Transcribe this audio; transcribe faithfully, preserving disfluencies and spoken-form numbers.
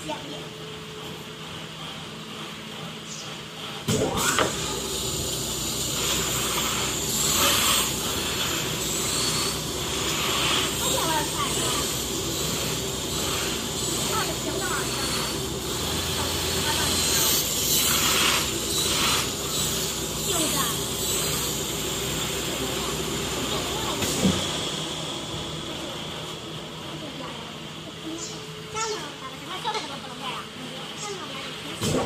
两页。而且我要看一下，它的形状好像，它到底是就是。 这样呢，打个什么？这个怎么不能这样？这样呢，我们